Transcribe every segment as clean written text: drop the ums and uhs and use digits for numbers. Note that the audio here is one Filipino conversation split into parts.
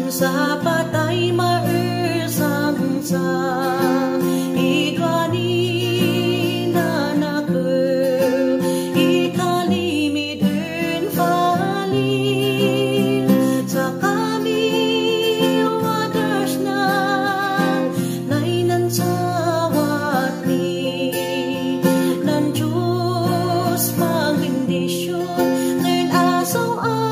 sa patay maersang sa igwani na naker ikalimidun falin sa kami wadas na nainan sawat ni nan Diyos magbendisyon ngayon asaw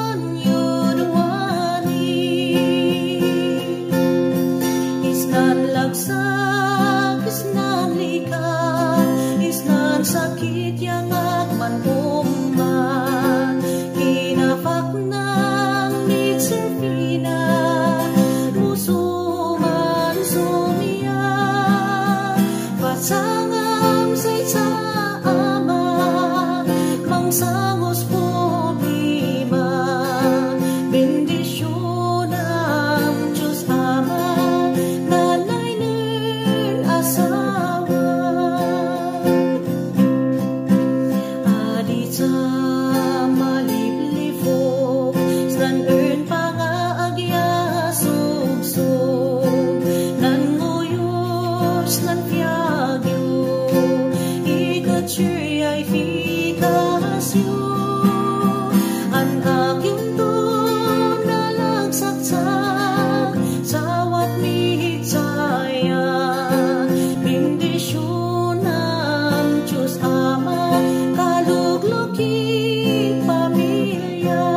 sakit yang agman umman kinafak ng mitsipina musuman sumia pasangam sa ama mangsangos problema bendisyon ang Diyos Ama nanay ng asawa sa maliblifo snan ern pangaagya sugsog nan nguyos nan fiagyo ikatsyri ay fikasyo an aking to nalagsaksak sawat mihit saya bendisyon ng Diyos Ama pamilya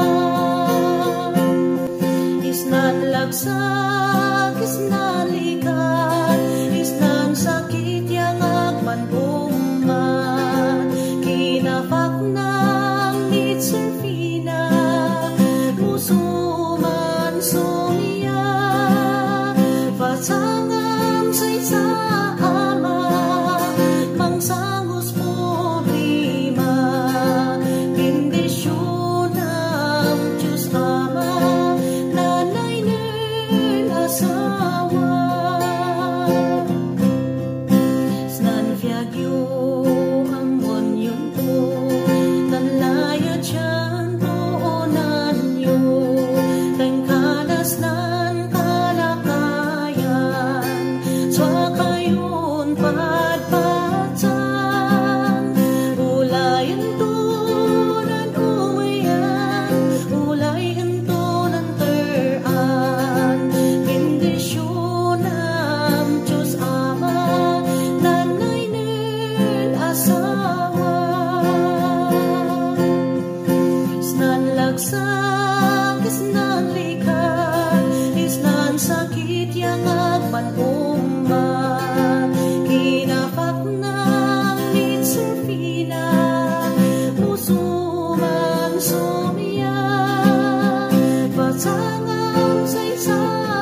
isnan lagsak isnan likat isnan sakit yang agman umman kinafak ng mitsipina musuman sumia pasangam sa ama mangsangos problema bendisyon ng Diyos Ama nanay ng asawa snan fiagyo amon yun po nanlayat siyan poonan nyo tengkalas nan kalakayan swa kayon padpatan ulayan to lagsak isnan likat isnan sakit yang agman umman kinafak ng mitsipina musuman sumia pasangam sa